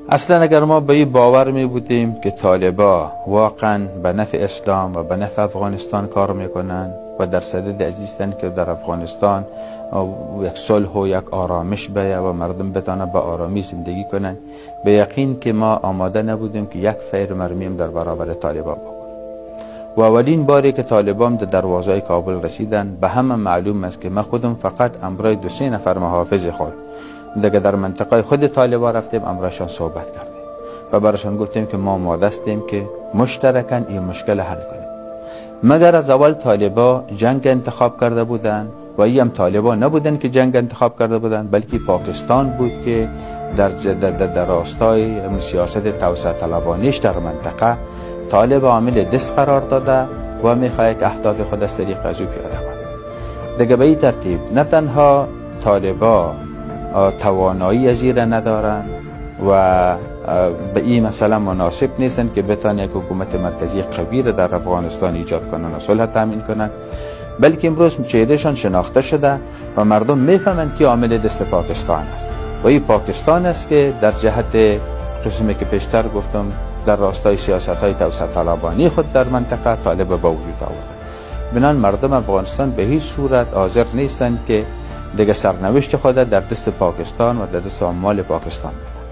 اصلا اگر ما به این باور می بودیم که طالبا واقعا به نفع اسلام و به نفع افغانستان کار میکنن و در صدد عزیزتن که در افغانستان یک صلح و یک آرامش بیه و مردم بتانه به آرامی زندگی کنن، به یقین که ما آماده نبودیم که یک فیر مرمیم در برابر طالبا بکنیم. و اولین باری که طالبان در دروازه کابل رسیدن، به همه معلوم است که ما خودم فقط امرای 2-3 نفر محافظ خود دیگه در منطقه خود طالبا رفتیم، امرشان صحبت کردیم و براشان گفتیم که ما آماده هستیم که مشترکاً این مشکل حل کنیم. مگر از اول طالبا جنگ انتخاب کرده بودند و این هم طالبا نبودن که جنگ انتخاب کرده بودند، بلکه پاکستان بود که در راستای سیاست توسعه طلبانیش در منطقه طالب عامل دست قرار داده و میخواد که اهداف خود از طریق از او پیاده کنه. دیگه به این ترتیب نه تنها طالبا توانایی از این ندارن و به این مثلا مناسب نیستن که بتانن یک حکومت مرکزی قوی در افغانستان ایجاد کنن و صلح تامین کنن، بلکه امروز چهرهشان شناخته شده و مردم میفهمند که عامل دست پاکستان است و این پاکستان است که در جهت قسمی که پیشتر گفتم در راستای سیاست‌های توسعه طلبانی خود در منطقه طالب به وجود آورده. بنابراین مردم افغانستان به هیچ صورت حاضر نیستند که دیگه سرنوشت خود در دست پاکستان و در دست عمال پاکستان بده.